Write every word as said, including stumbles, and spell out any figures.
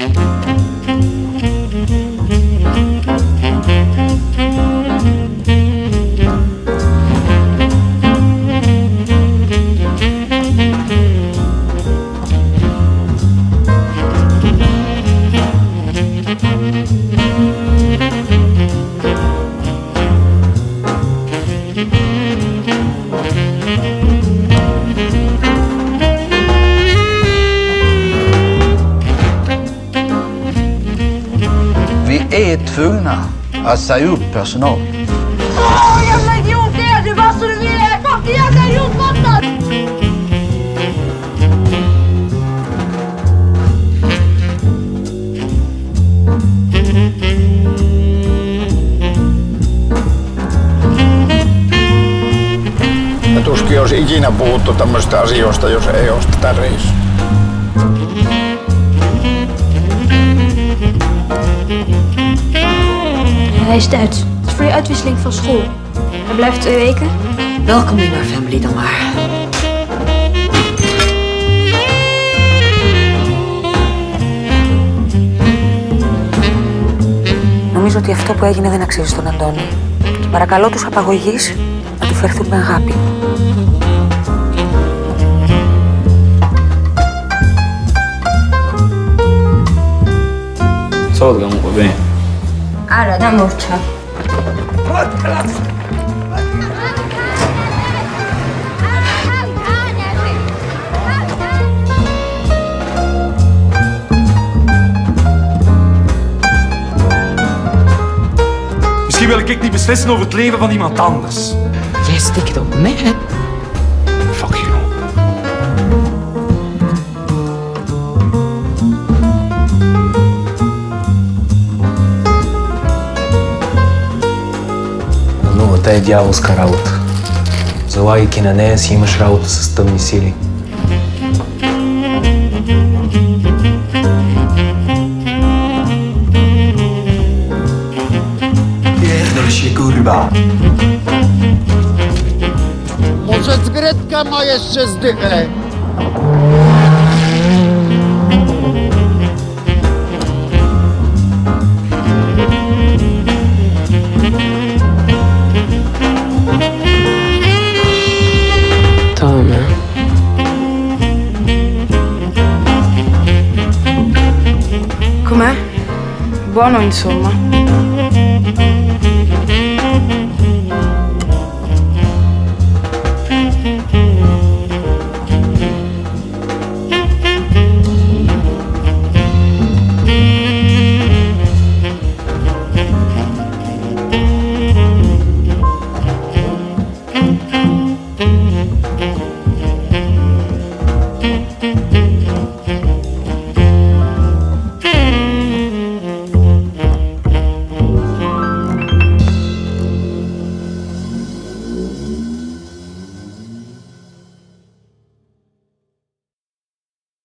Tvungna att säga upp personal. Åh, jävla idiot! Det är du bara så du vill! Fuck, jävla idiot! Fattar! Ja tuskin olisi ikinä puhuttu tämmöistä asioista, jos ei olisi tätä reissua. Hij is Duits. Het is voor je uitwisseling van school. Hij blijft twee weken. Welkom in our family dan maar. Νομίζω ότι αυτό που έγινε δεν αξίζει στον Αντώνη. Και παρακαλώ τους απαγωγείς να του φερθούν με αγάπη. Zo, dan moet ik Ara, dan morça. Misschien wil ik niet beslissen over het leven van iemand anders. Jij stikt op mij, hè? Fuck you. Та е дяволска работа. Залагайки на нея си имаш работа с тъмни сили. Pierdol się, kurwa. Może zgrytka ma jeszcze zdychę. Com'è? Buono, insomma.